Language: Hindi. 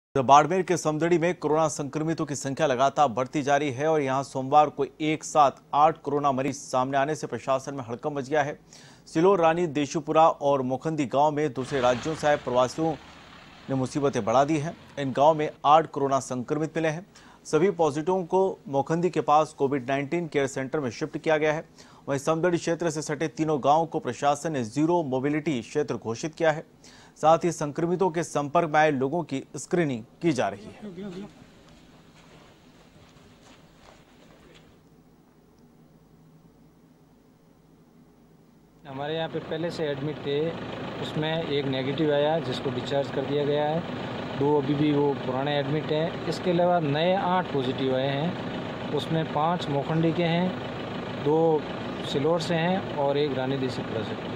तो बाड़मेर के समदड़ी में कोरोना संक्रमितों की संख्या लगातार बढ़ती जा रही है और यहां सोमवार को एक साथ 8 कोरोना मरीज सामने आने से प्रशासन में हड़कंप मच गया है। सिलोर, रानी, देशुपुरा और मोखंदी गांव में दूसरे राज्यों से आए प्रवासियों ने मुसीबतें बढ़ा दी हैं। इन गांव में 8 कोरोना संक्रमित मिले हैं। सभी पॉजिटिवों को मोखंदी के पास कोविड-19 केयर सेंटर में शिफ्ट किया गया है। वहीं समदड़ी क्षेत्र से सटे तीनों गांवों को प्रशासन ने जीरो मोबिलिटी क्षेत्र घोषित किया है। साथ ही संक्रमितों के संपर्क में आए लोगों की स्क्रीनिंग की जा रही है। हमारे यहाँ पे पहले से एडमिट थे, उसमें एक नेगेटिव आया जिसको डिस्चार्ज कर दिया गया है। 2 अभी भी वो पुराने एडमिट हैं। इसके अलावा नए 8 पॉजिटिव आए हैं। उसमें 5 मोखंडी के हैं, 2 सिलोर से हैं और 1 रानी देसीपुरा से।